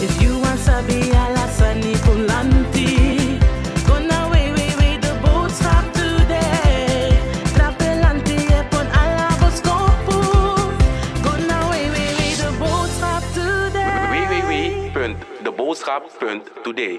If you want sabi alasani kulanti, gonna way the boodschap today. Trapelanti epon alaboskopu, gonna way the boodschap today. www.deboodschap.today.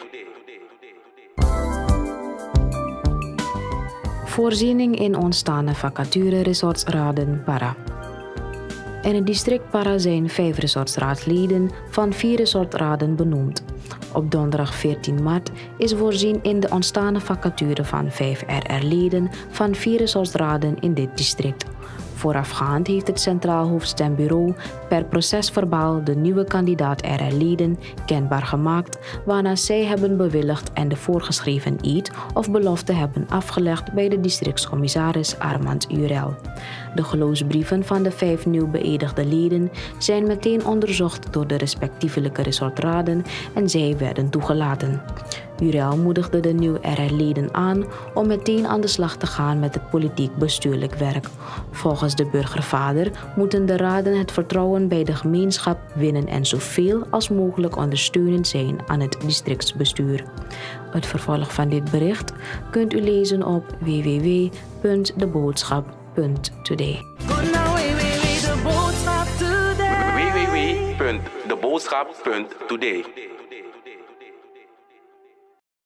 Voorziening in ontstaande vacature-resortsraden Para. In het district Para zijn 5 resortsraadsleden van 4 resortraden benoemd. Op donderdag 14 maart is voorzien in de ontstaande vacature van 5 RR-leden van 4 resortsraden in dit district. Voorafgaand heeft het Centraal Hoofdstembureau per procesverbaal de nieuwe kandidaat RR-leden kenbaar gemaakt, waarna zij hebben bewilligd en de voorgeschreven eed of belofte hebben afgelegd bij de districtscommissaris Armand Urel. De geloofsbrieven van de 5 nieuw beëdigde leden zijn meteen onderzocht door de respectievelijke resortraden en zij werden toegelaten. Urel moedigde de nieuwe RR-leden aan om meteen aan de slag te gaan met het politiek-bestuurlijk werk. Volgens de burgervader moeten de raden het vertrouwen bij de gemeenschap winnen en zoveel als mogelijk ondersteunend zijn aan het districtsbestuur. Het vervolg van dit bericht kunt u lezen op www.deboodschap.today. www.deboodschap.today.